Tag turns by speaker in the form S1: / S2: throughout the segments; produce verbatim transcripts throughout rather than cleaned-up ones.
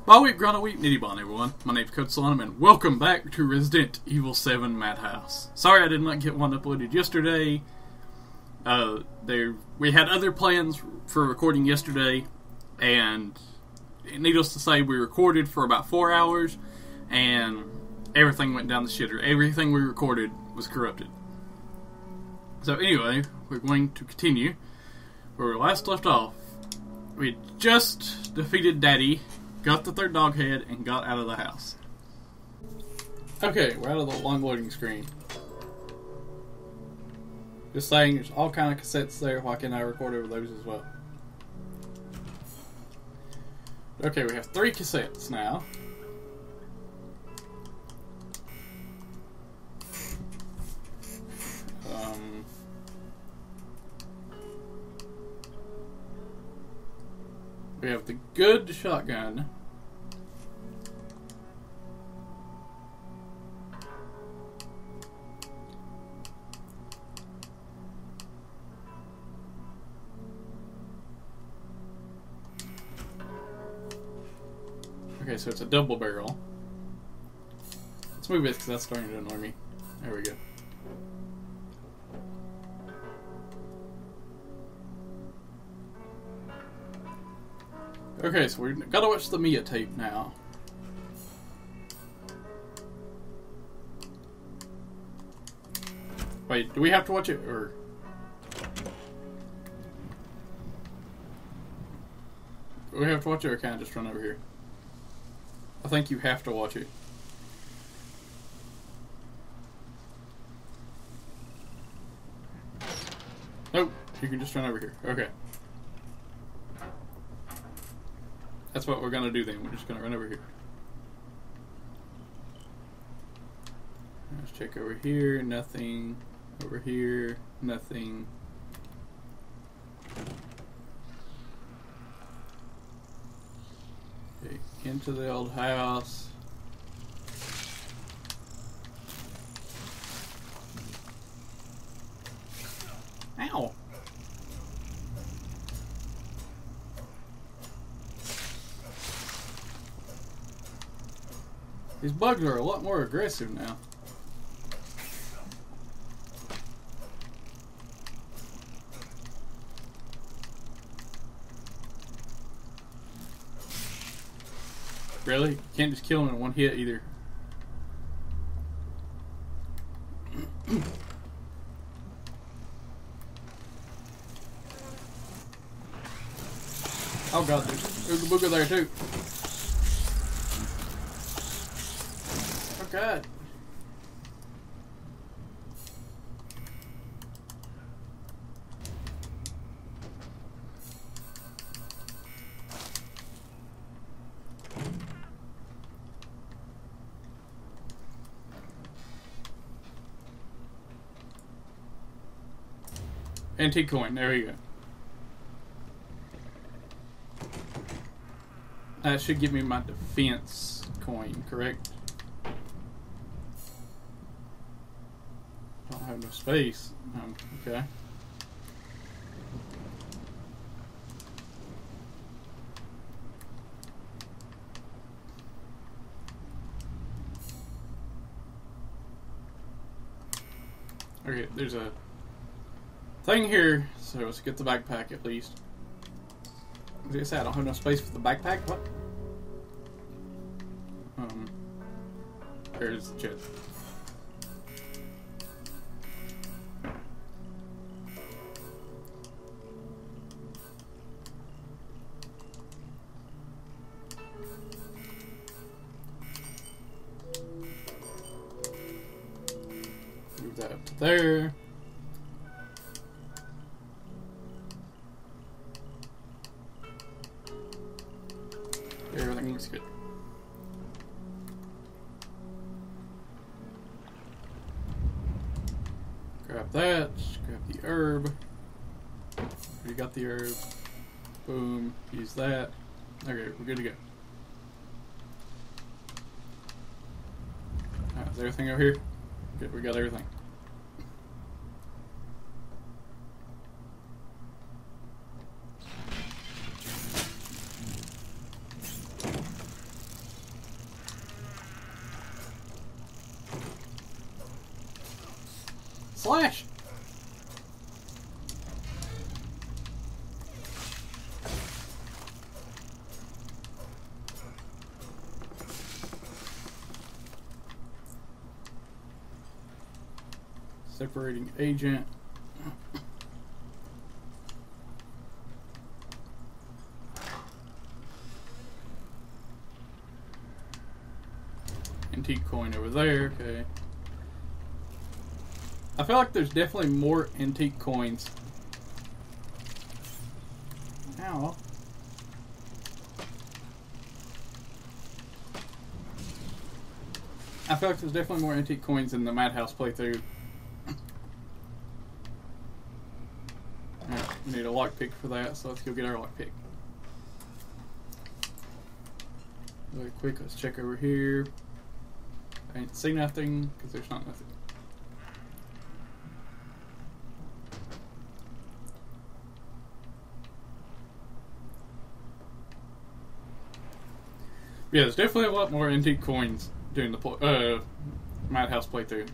S1: Bye week, Grana week, Nitty Bon, everyone. My name's Coach Solonum, and welcome back to Resident Evil seven Madhouse. Sorry I did not get one uploaded yesterday. Uh, there we had other plans for recording yesterday, and needless to say, we recorded for about four hours, and everything went down the shitter. Everything we recorded was corrupted. So anyway, we're going to continue where we last left off. We just defeated Daddy, got the third dog head, and got out of the house. Okay, we're out of the long loading screen. Just saying, there's all kind of cassettes there. Why can't I record over those as well? Okay, we have three cassettes now. Um, we have the good shotgun. Okay, so it's a double barrel. Let's move it because that's starting to annoy me. There we go. Okay, so we've got to watch the Mia tape now. Wait, do we have to watch it, or... Do we have to watch it, or can I just run over here? I think you have to watch it. Nope, you can just run over here. Okay. That's what we're gonna do then. We're just gonna run over here. Let's check over here. Nothing. Over here. Nothing. Okay, into the old house. Ow! These bugs are a lot more aggressive now. Really? You can't just kill them in one hit either. Oh god, there's, there's a booger there too. Oh god. Antique coin, there we go. That should give me my defense coin, correct? I don't have no space. Um, okay. Okay, there's a thing here, so let's get the backpack at least. As I said, I don't have no space for the backpack. What? Um, there's the chest. Move that up to there. Everything looks good. Grab that. Grab the herb. We got the herb. Boom. Use that. Okay, we're good to go. Alright, is everything over here? Good, we got everything. slash. Separating agent. Antique coin over there, okay. I feel like there's definitely more antique coins. Ow. I feel like there's definitely more antique coins in the Madhouse playthrough. Alright, we need a lockpick for that, so let's go get our lockpick. Really quick, let's check over here. I ain't see nothing, because there's not nothing. Yeah, there's definitely a lot more antique coins during the uh, Madhouse playthrough.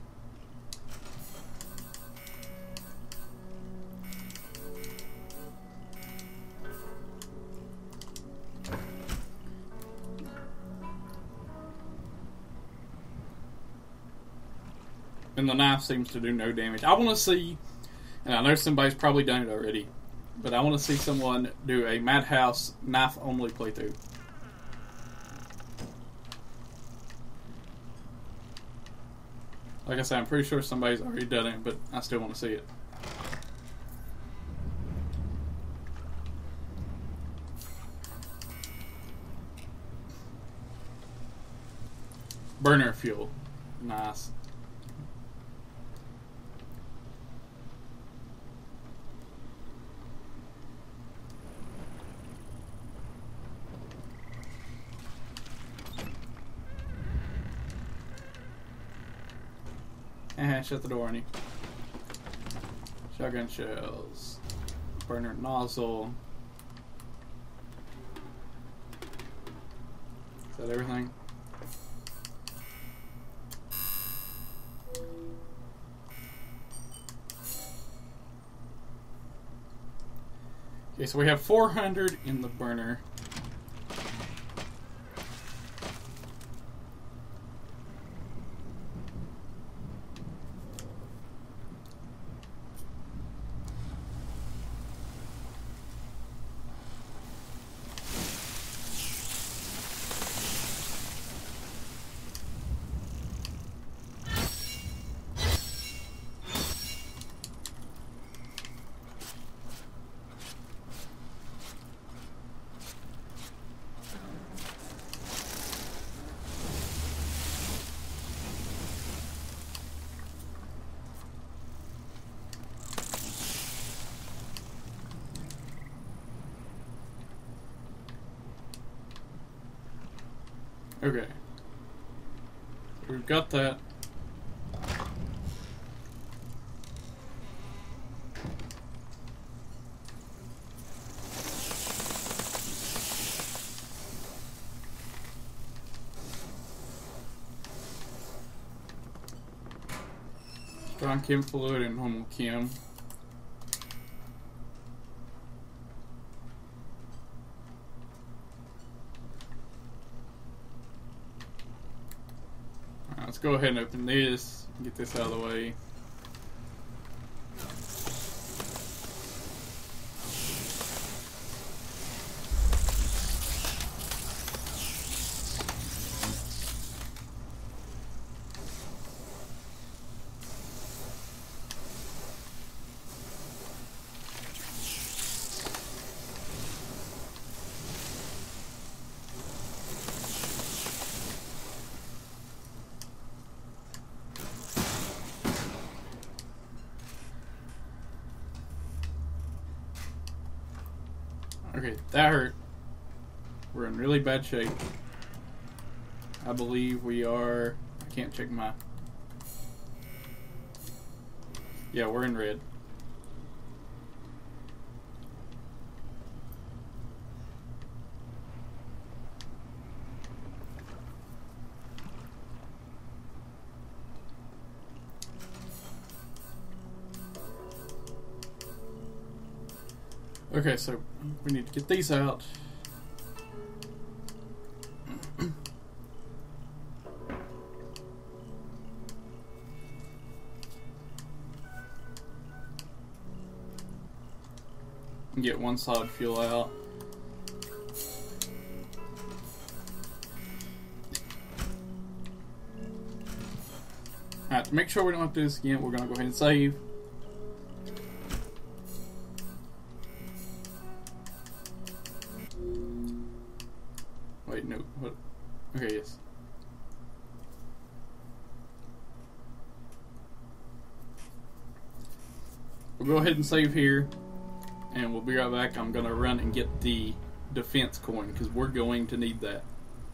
S1: And the knife seems to do no damage. I want to see, and I know somebody's probably done it already, but I want to see someone do a Madhouse knife-only playthrough. Like I said, I'm pretty sure somebody's already done it, but I still want to see it. Burner fuel. Nice. Eh, shut the door on you. Shotgun shells. Burner nozzle. Is that everything? Okay, so we have four hundred in the burner. Okay. We've got that. Strong chem fluid and normal chem. Let's go ahead and open this and get this out of the way. Okay, that hurt. We're in really bad shape. I believe we are... I can't check my... Yeah, we're in red. Okay, so we need to get these out. Get one solid fuel out. Alright, to make sure we don't have to do this again, we're going to go ahead and save. Wait, no. What? Okay, yes. We'll go ahead and save here, and we'll be right back. I'm going to run and get the defense coin, because we're going to need that.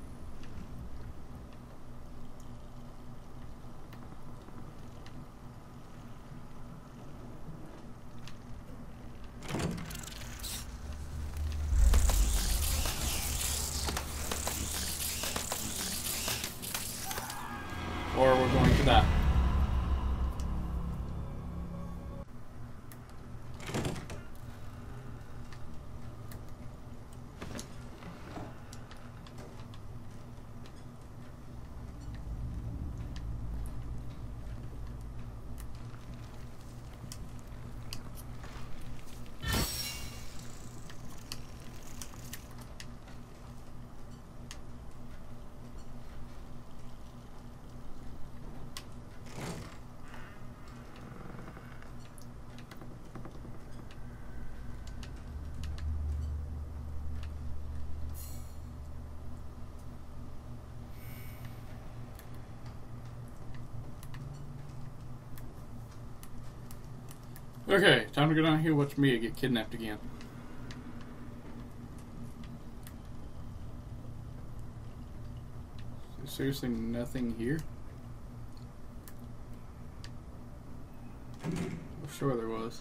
S1: Or we're going to die. Okay, time to go down here and watch Mia get kidnapped again. There's seriously nothing here? I'm sure there was.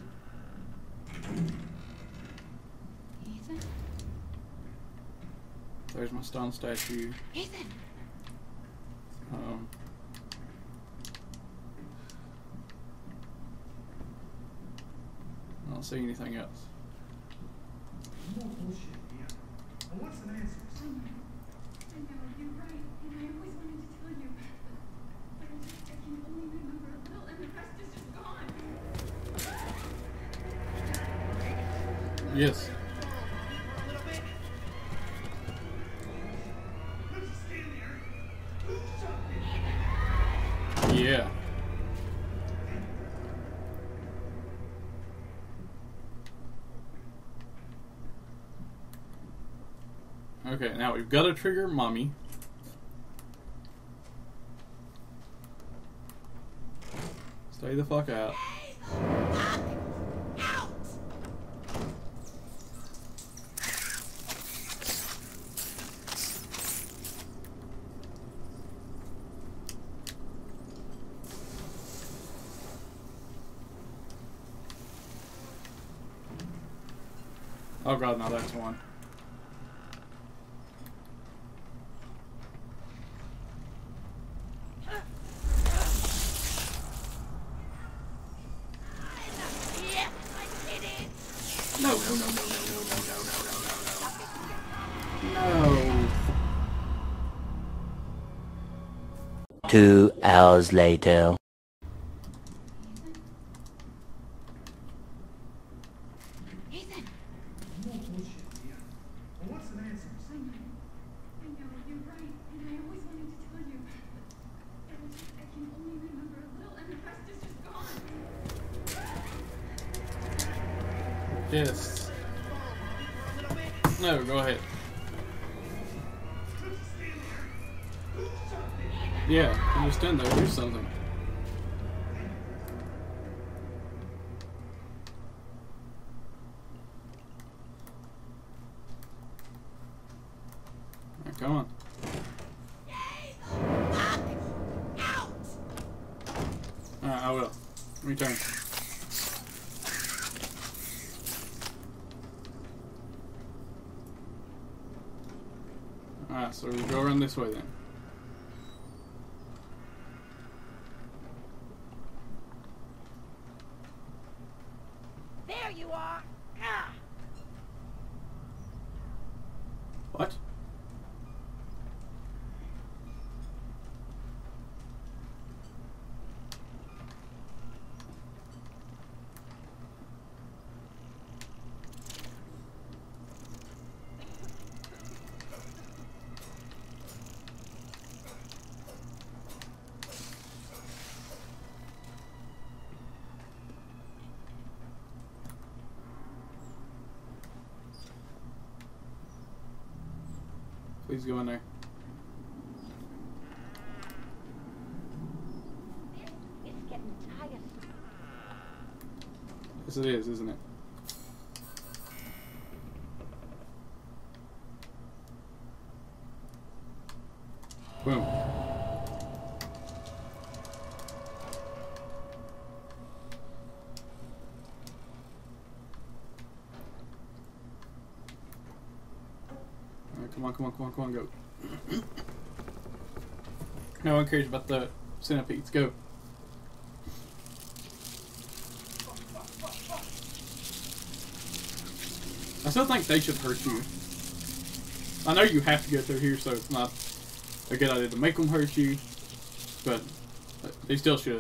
S2: Ethan?
S1: There's my stone statue.
S2: Ethan!
S1: Um... I don't see anything else.
S3: More bullshit, Mia. Well, what's the answer?
S2: I know. I know, you're right. And I always wanted to tell you. But I just, I can only remember a little and the rest is just gone.
S1: Yes.
S3: Let's stand there. Do something.
S1: Yeah. Okay, now we've got to trigger Mommy. Stay the fuck out. Oh god, now that's one. No, no, no, no, no, no, no, no, no, no, no, no.
S4: Two hours later.
S2: Ethan!
S3: More bullshit, Mia. Well, what's the answer?
S2: I know. I know, you're right. And I always wanted to tell you. But I just, I can only remember a little and the rest is just gone.
S1: Yes. No, go ahead.
S3: Let's stand there. Do something.
S1: Yeah, you just stand there, do something. Now, come on. Alright, I will. Return. Alright, so we'll go around this way then.
S5: There you are! Ah.
S1: Please go in there.
S5: It's getting tired.
S1: Yes, it is, isn't it? Boom. Alright, come on, come on, come on, come on, go. No one cares about the centipedes. Go. I still think they should hurt you. I know you have to go through here, so it's not a good idea to make them hurt you, but they still should.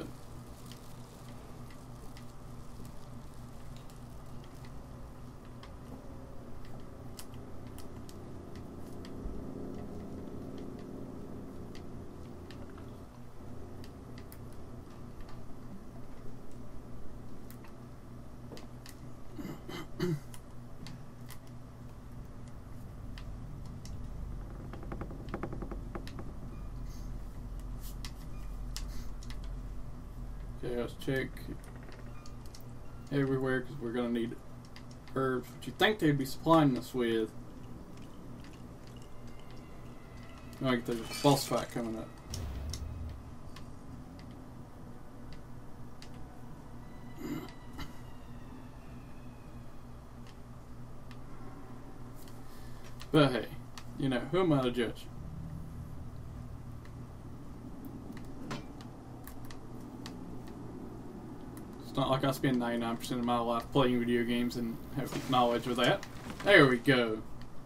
S1: Okay, let's check everywhere because we're going to need herbs, which you think they'd be supplying us with. Like there's a boss fight coming up. But hey, you know, who am I to judge? It's not like I spend ninety-nine percent of my life playing video games and have knowledge of that. There we go.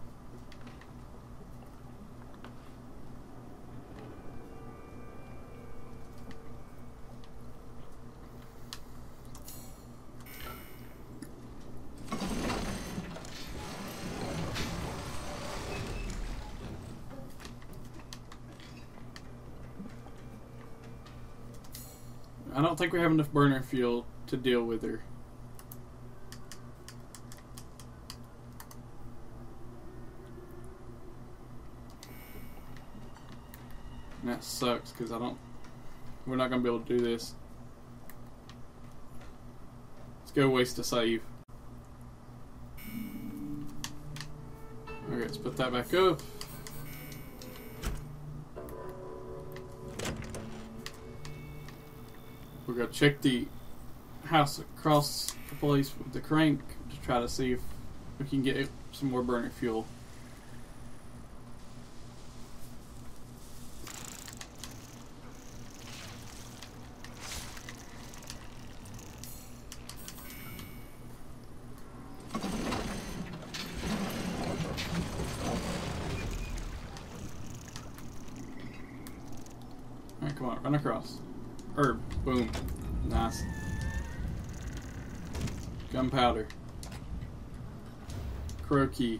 S1: I don't think we have enough burner fuel to deal with her. And that sucks because I don't. We're not gonna be able to do this. Let's go waste a save. Okay, let's put that back up. We're gonna check the house across the place with the crank to try to see if we can get some more burner fuel. Alright, come on, run across. Herb. Boom. Nice. Gunpowder. Crow key.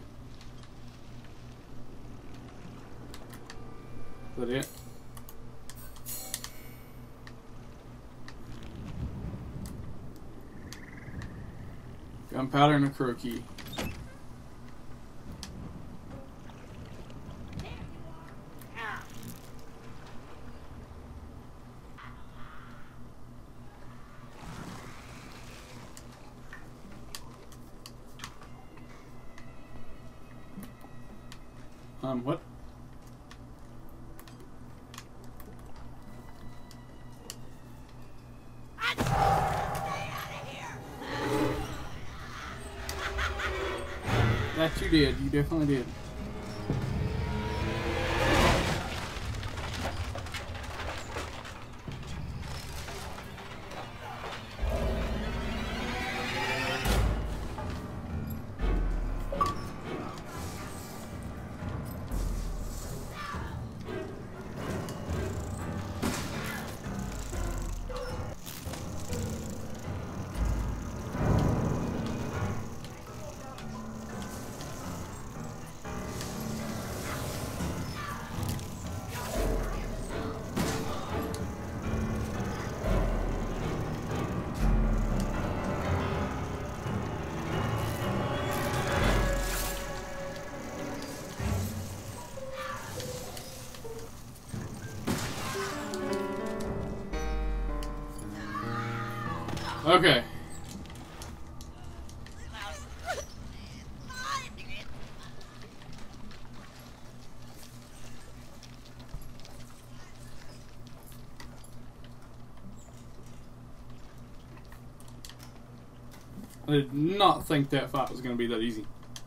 S1: Is that it? Gunpowder and a crow key. Um, what? That you did. You definitely did. Okay. I did not think that fight was going to be that easy.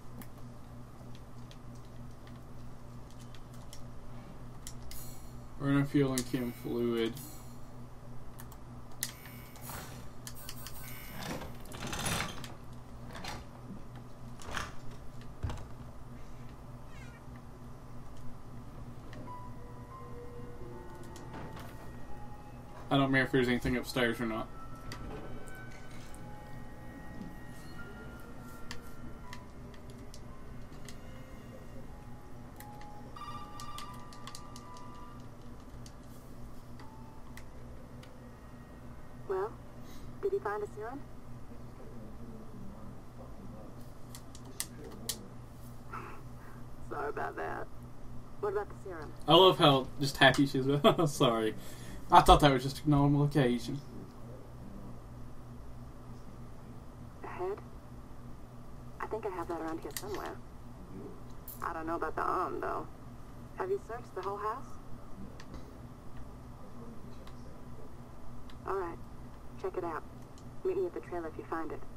S1: Burner fuel and chem fluid. I don't remember if there's anything upstairs or not.
S6: Well, did he find a serum? Sorry about that. What about the serum?
S1: I love how just happy she is. Sorry. I thought that was just a normal occasion.
S6: A head? I think I have that around here somewhere. I don't know about the arm, though. Have you searched the whole house? All right. Check it out. Meet me at the trailer if you find it.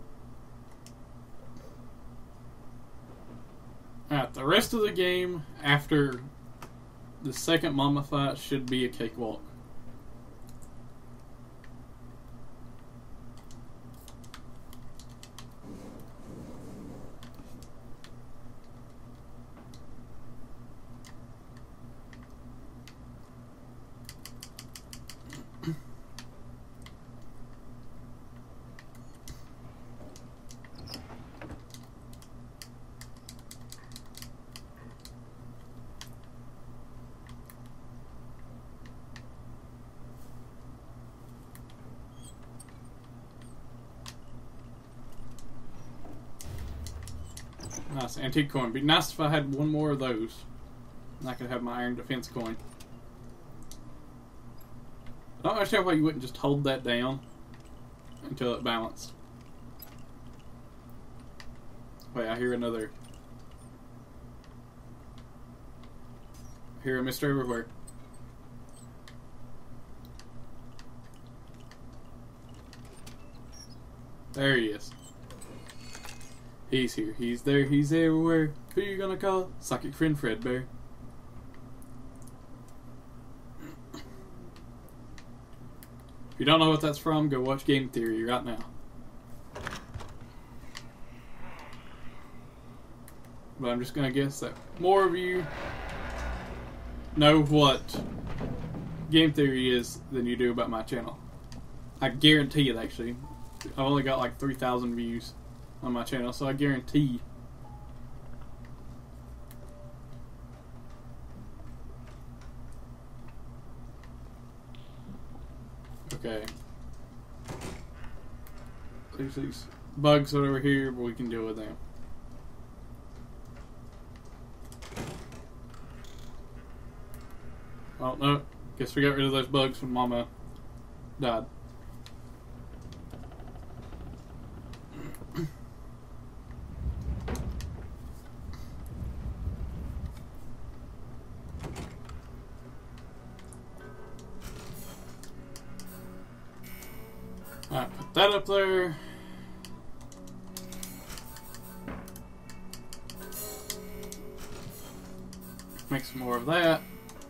S1: Alright, the rest of the game after the second mama fight should be a cakewalk. Nice antique coin. Be nice if I had one more of those. And I could have my iron defense coin. I don't understand why you wouldn't just hold that down until it balanced. Wait, I hear another. I hear a Mister Everywhere. There he is. He's here. He's there. He's everywhere. Who you gonna call? Psychic friend Fredbear. If you don't know what that's from, go watch Game Theory right now. But I'm just gonna guess that more of you know what Game Theory is than you do about my channel. I guarantee it, actually. I've only got like three thousand views on my channel, so I guarantee. Okay. There's these bugs over here, but we can deal with them. Oh no, guess we got rid of those bugs when Mama died. Alright, put that up there. Make some more of that.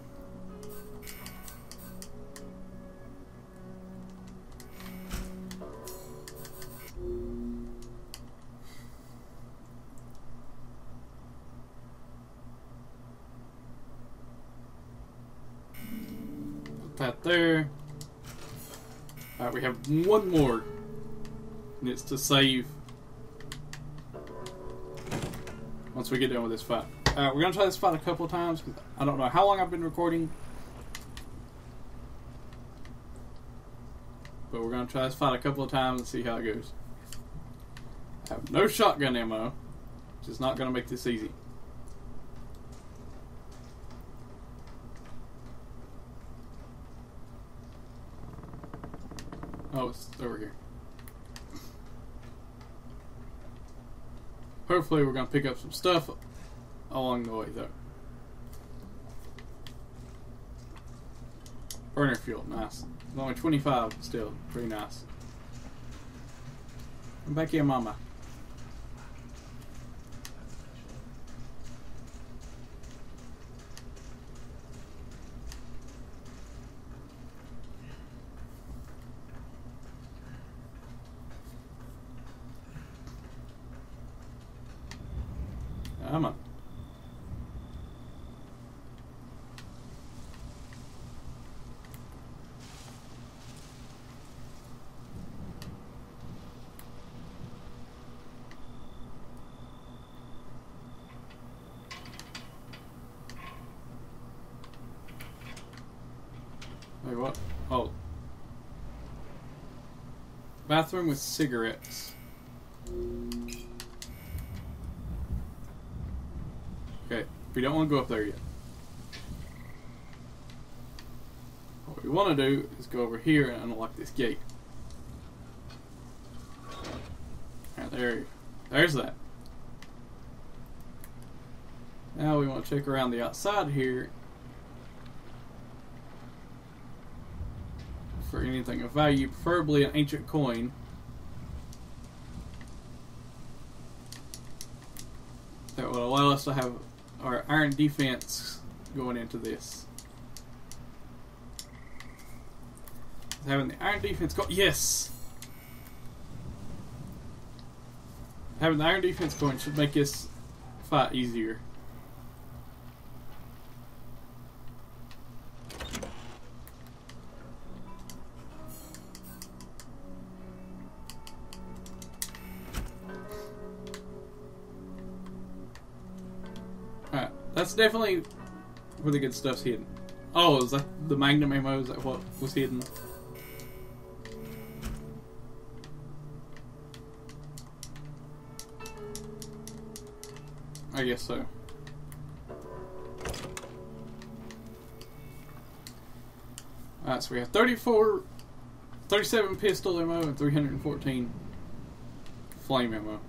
S1: Put that there. Alright, we have one more. And it's to save once we get done with this fight. Alright, we're going to try this fight a couple of times. I don't know how long I've been recording. But we're going to try this fight a couple of times and see how it goes. I have no shotgun ammo, which is not going to make this easy. Oh, it's over here. Hopefully we're going to pick up some stuff along the way, though. Burner fuel, nice. It's only twenty-five, but still pretty nice. Come back here, mama. Come on. Wait, what? Oh. Bathroom with cigarettes. Okay, we don't want to go up there yet. What we want to do is go over here and unlock this gate. Alright, there, there's that. Now we want to check around the outside here for anything of value, preferably an ancient coin. That will allow us to have our iron defense going into this. Having the iron defense go- yes! Having the iron defense going should make this fight easier. Alright, that's definitely where the good stuff's hidden. Oh, is that the Magnum ammo? Is that what was hidden? I guess so. Alright, so we have thirty-four, thirty-seven pistol ammo and three hundred fourteen flame ammo.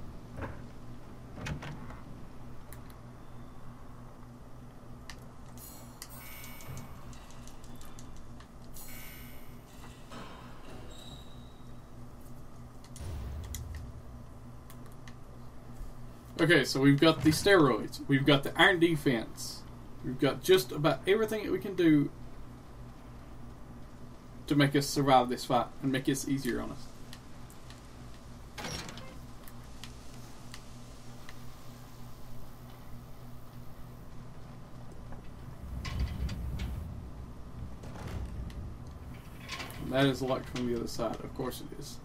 S1: Okay, so we've got the steroids, we've got the iron defense, we've got just about everything that we can do to make us survive this fight and make this easier on us. And that is locked from the other side, of course it is.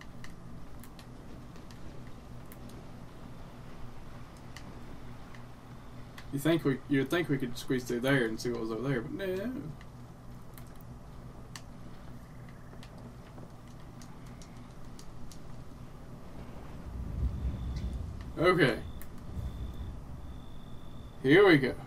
S1: You think we you'd think we could squeeze through there and see what was over there, but no. Okay. Here we go.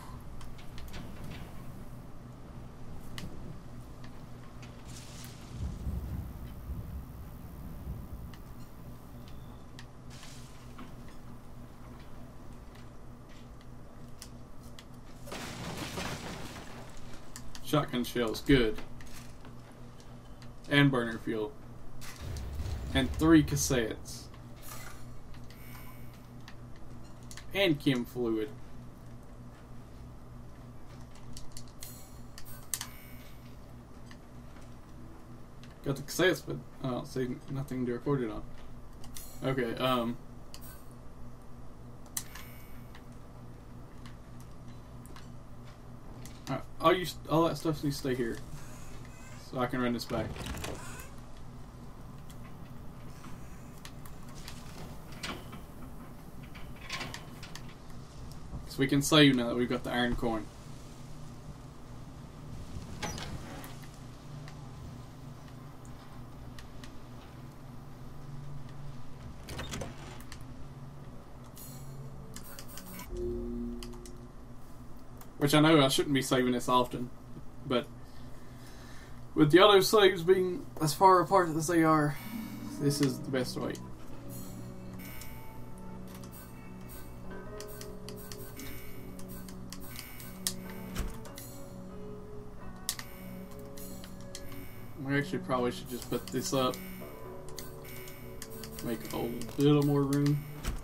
S1: Shotgun shells, good. And burner fuel. And three cassettes. And chem fluid. Got the cassettes, but I don't see nothing to record it on. Okay, um... Alright, all, you, all that stuff needs to stay here. So I can run this back. So we can save now that we've got the iron coin. Which I know I shouldn't be saving this often, but with the auto saves being as far apart as they are, this is the best way. I actually probably should just put this up. Make a little more room.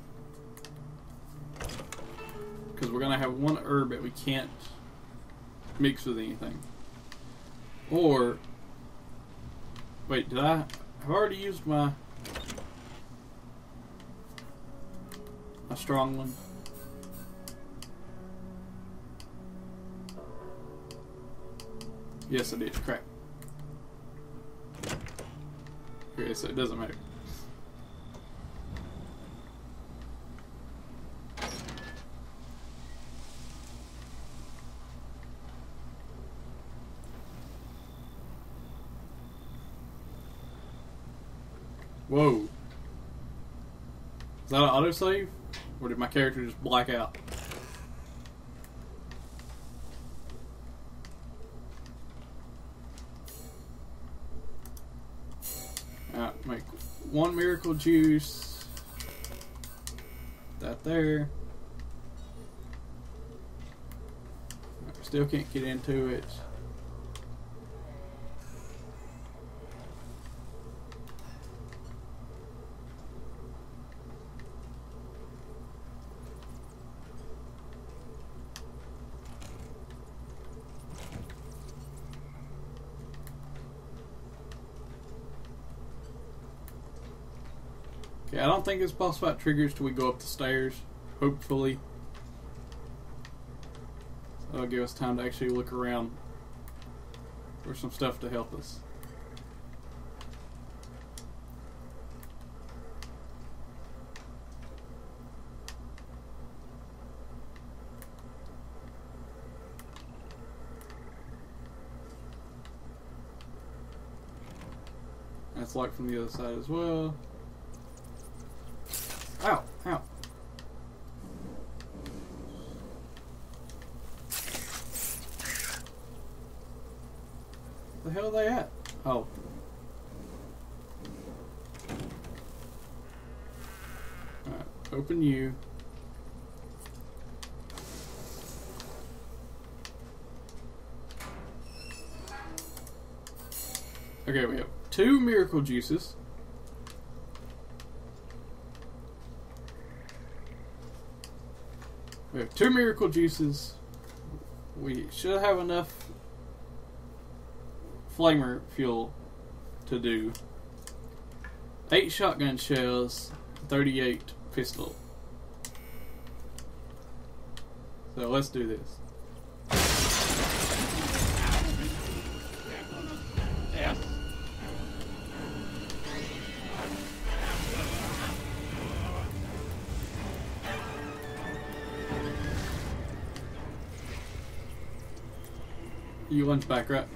S1: Because we're going to have one herb that we can't mix with anything. Or... Wait, did I... I've already used my... My strong one. Yes, I did. Crap. Okay, so it doesn't matter. Whoa. Is that an autosave? Or did my character just black out? Alright, make one miracle juice. That there. Still can't get into it. Okay, I don't think this boss fight triggers till we go up the stairs, hopefully. So that'll give us time to actually look around for some stuff to help us. That's locked from the other side as well. Ow, ow. Where the hell are they at? Oh. Alright, open you. Okay, we have two miracle juices. We have two miracle juices. We should have enough flamer fuel to do eight shotgun shells, thirty-eight pistol. So let's do this. You lunge back, right?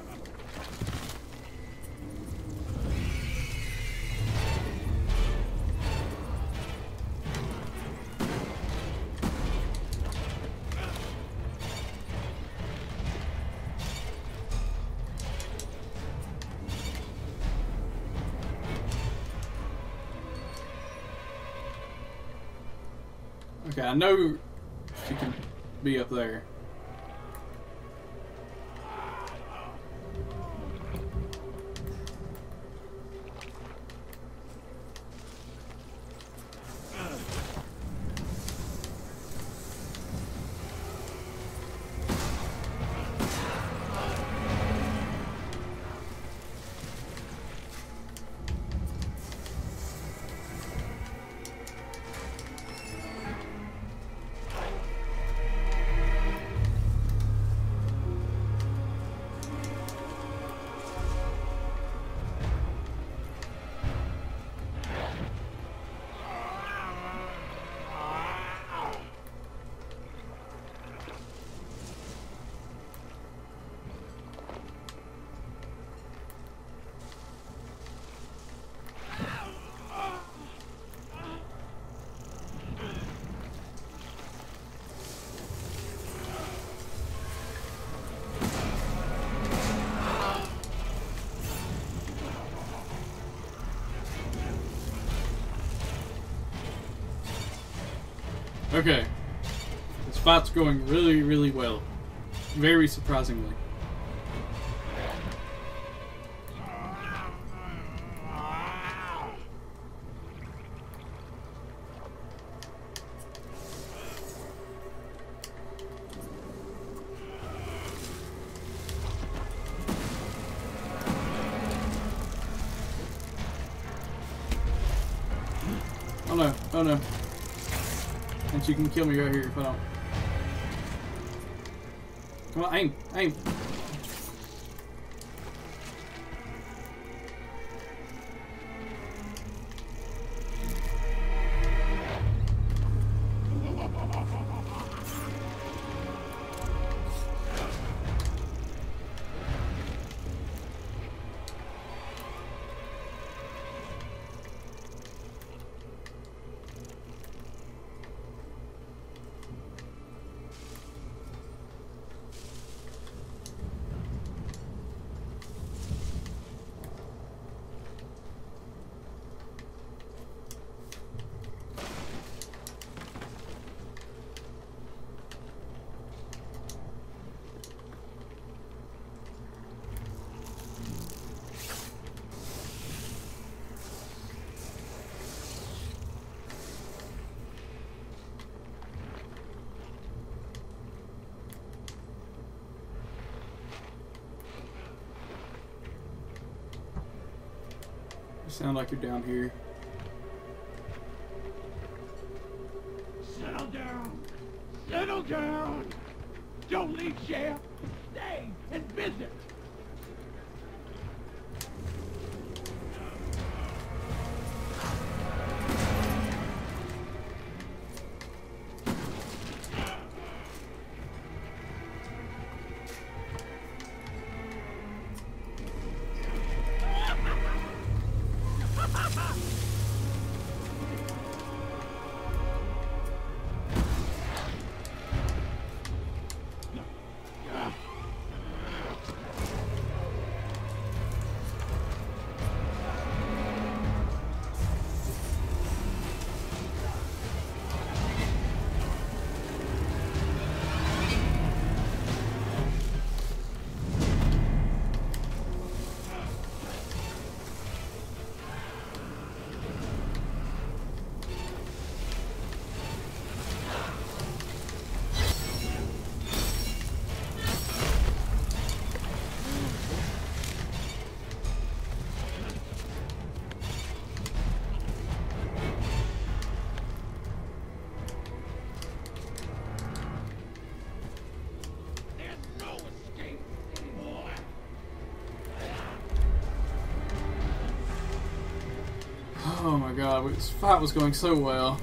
S1: Okay, I know she can be up there. Okay. This fight's going really, really well. Very surprisingly. Oh no. And she can kill me right here if I don't. Come on, aim, aim. Sound like you're down here.
S7: Settle down. Settle down. Don't leave, Sheriff. Stay and visit.
S1: Oh my god, this fight was going so well.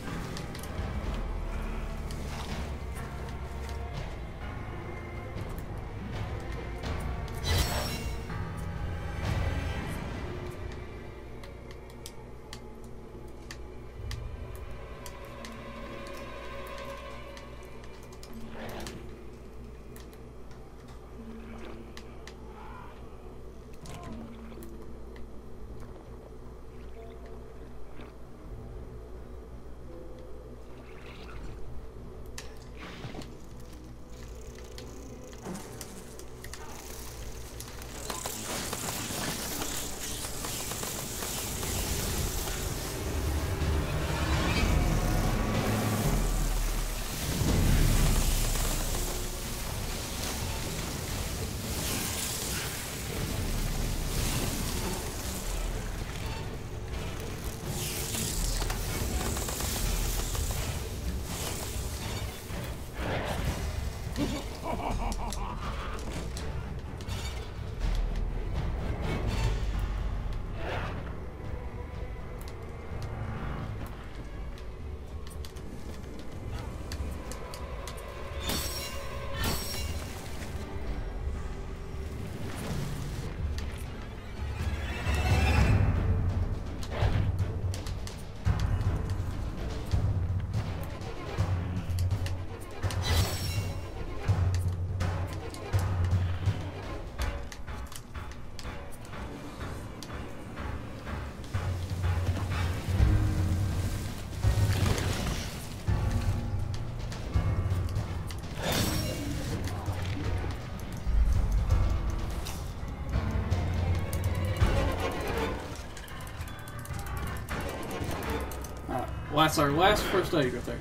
S1: Well, that's our last first aid right there.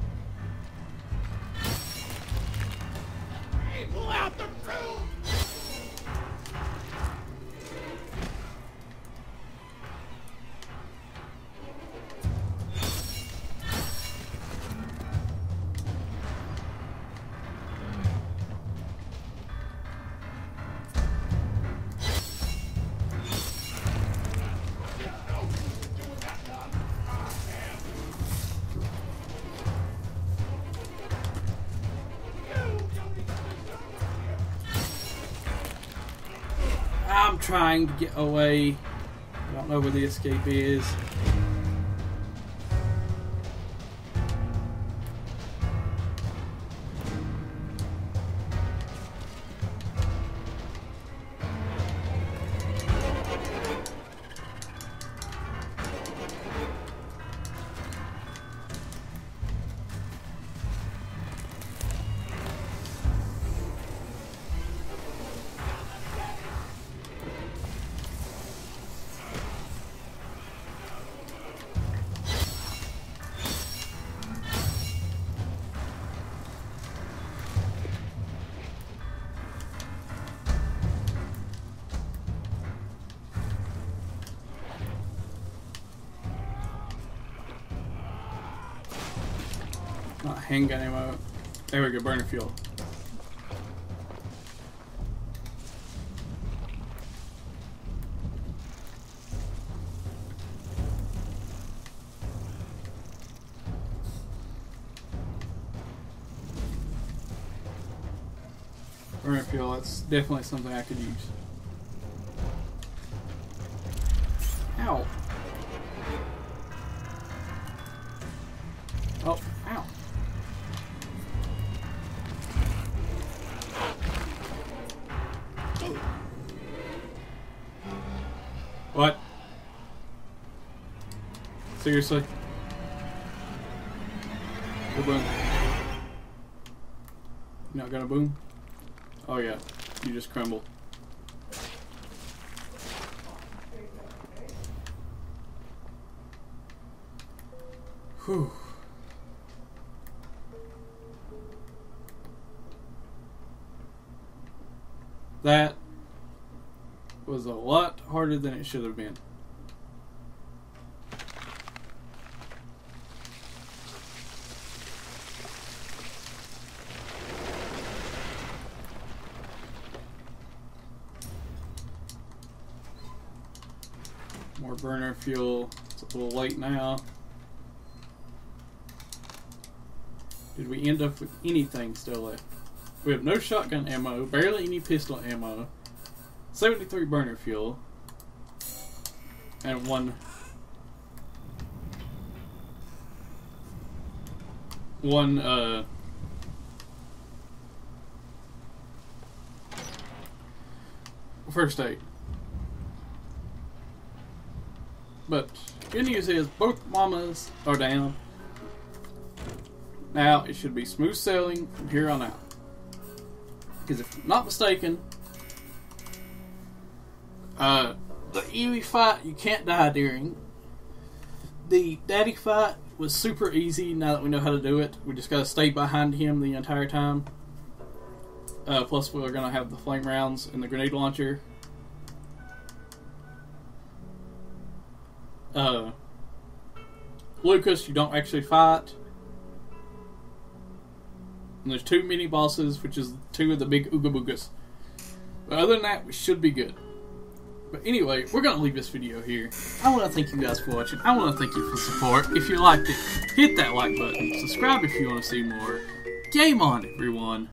S7: Hey, pull out the crew!
S1: trying to get away. I don't know where the escape is. Not handgun ammo. There we go, burner fuel. Burner fuel, that's definitely something I could use. Ow. Oh, ow. What? Seriously? Go boom. You not gonna boom? Oh yeah, you just crumble. Whew. That was a lot harder than it should have been. More burner fuel. It's a little late now. Did we end up with anything still left? We have no shotgun ammo, barely any pistol ammo, seventy-three burner fuel, and one one uh first aid. But good news is both mamas are down. Now it should be smooth sailing from here on out. Because if I'm not mistaken, uh, the Eevee fight you can't die during. The daddy fight was super easy now that we know how to do it. We just gotta stay behind him the entire time. Uh, plus we're gonna have the flame rounds and the grenade launcher. Uh, Lucas, you don't actually fight. And there's two mini bosses, which is two of the big Ooga Boogas. But other than that, we should be good. But anyway, we're going to leave this video here. I want to thank you guys for watching. I want to thank you for support. If you liked it, hit that like button. Subscribe if you want to see more. Game on, everyone.